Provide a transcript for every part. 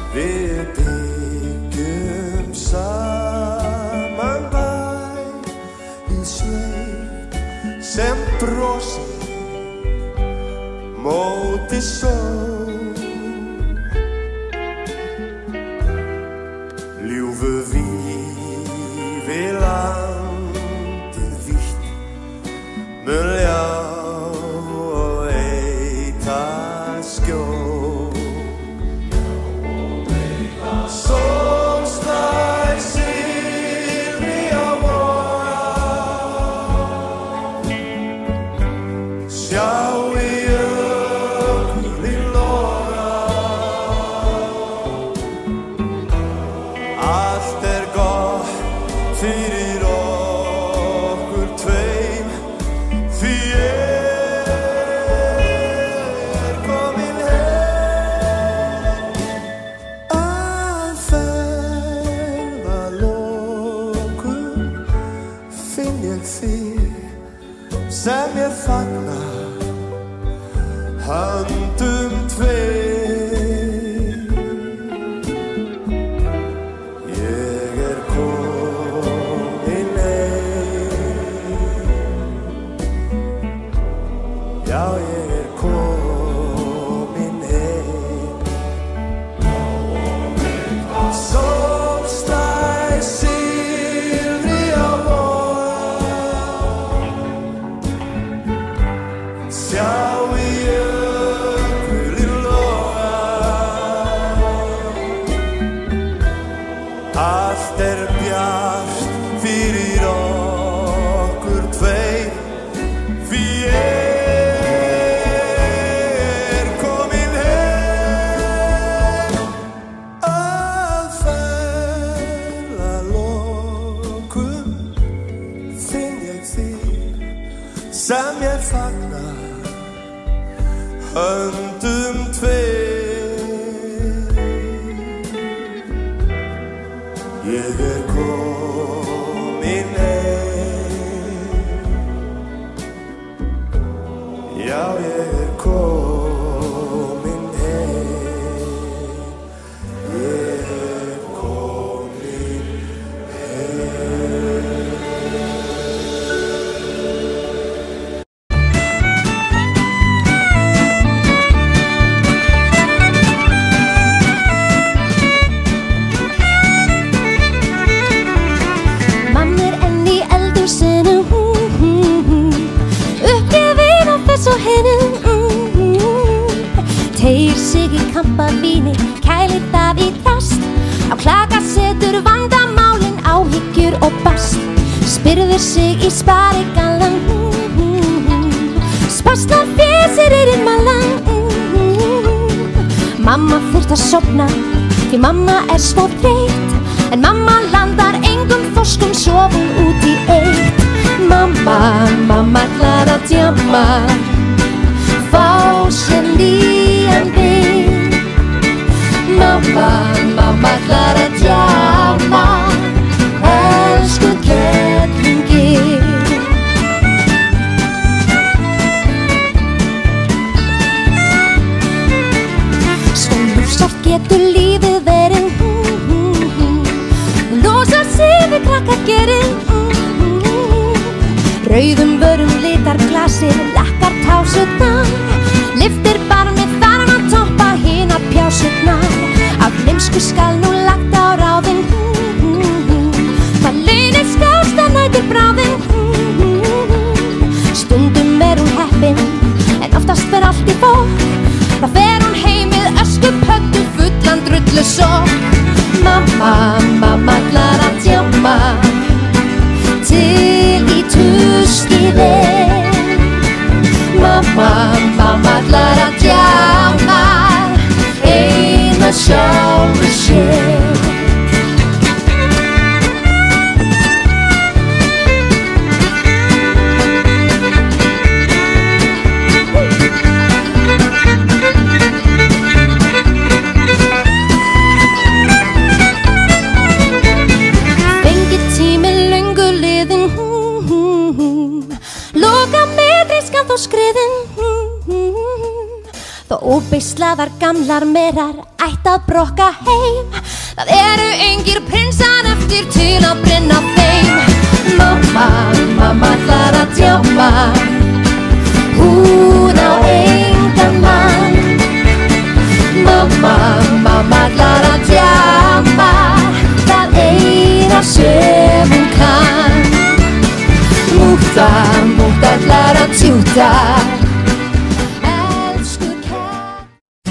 Við byggjum saman bæ í sveit sem brosir móti sól. Ljúfu vífi landið vítt mun ljá og veita skjól. Sólstær silfri á vora, sjá í jökulinn loga. Allt gott fyrir okkur tveim, því komin heim. Að ferðalokum finn ég þig sem ég fagna höndum tveim. Ég komin heim, já ég komin heim. Sólstær silfri á vora, sjá í jökulinn loga. Allt bjart fyrir okkur tveir, því komin heim. Að ferðalokum finn ég þig sem ég fagna höndum tveir. Ég komin heim, já ég komin heim. Ég komin heim. Mamma enn í eldhúsinu, uppgefin á þessu hinu. Teygir sig í kampavíni, kælir það í drast. Á klaka setur vandamálin, áhyggjur og bast. Spyrðir sig í sparigallan, sparslar fésir í mallan. Mamma þurft að sofna, því mamma svo þreytt. En mamma landar engum þorskum, sofum út í eitt. Mamma ætlar að djamma, fá sér nýjan vin. Mamma ætlar að djamma, elsku kettlingin. Svo ljúfsárt getur lífið verið, losar sig við krakkagerinn. Rauðum vörum litar glasir, lakkar tásutnar. Lyftir barmið þar að toppa hina pjásutnar. Af gleymsku skal nú lagt á ráðin, það leynir skásta nætur bráðin. Stundum hún heppin, en oftast fer allt í bók. Það fer hún heim með öskupöddu fullan drullusokk. Mamma ætlar að djamma, til í tuskið. Mamma ætlar að djamma, ein með sjálfri sér. Þó óbeislaðar gamlar merar ætti að brokka heim. Það eru engir prinsar eftir til að brenna þeim. Mamma, mamma ætlar að djamma, hún á engan mann. Mamma, mamma ætlar að djamma, það eina sem hún kann. Múta, múta ætlar að tjúta, elsku kært.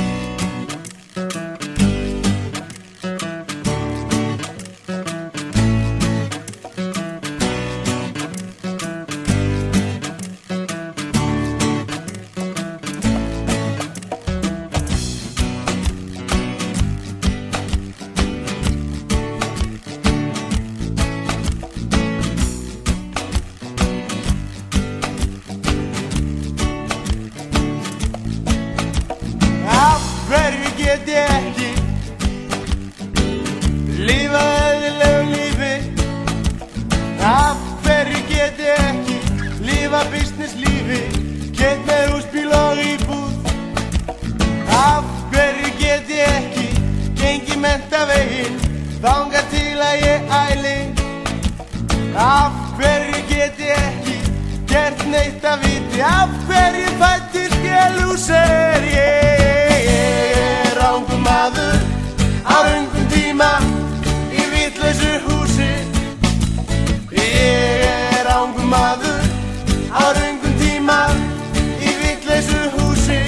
Get ég ekki lifa eðlilegu lífi? Af hverju get ég ekki lifa business lífi? Get með húsbíl og íbúð. Af hverju get ég ekki gengið menntaveginn þangað til að ég æli? Af hverju get ég ekki gert neitt að viti? Af hverju fæddist ég lúser? Rangur maður á röngum tíma í vitlausu húsi. Ég rangur maður á röngum tíma í vitlausu húsi.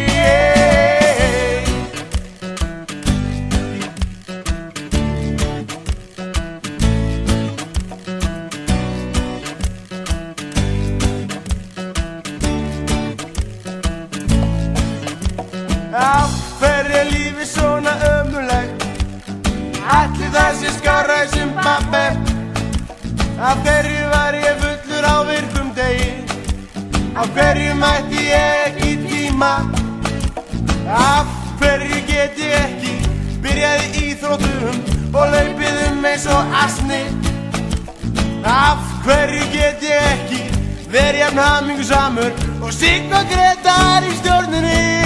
Af hverju er lífið svona ömurlegt? Ætli það sé skárra í Zimbabwe? Af hverju var ég fullur á virkum degi? Af hverju mætti ég ekki í tíma? Af hverju get ég ekki byrjaði í íþróttum og laupið eins og asni? Af hverju get ég ekki verið jafn hamingjusamur og Sigga Grétar í stjórninni?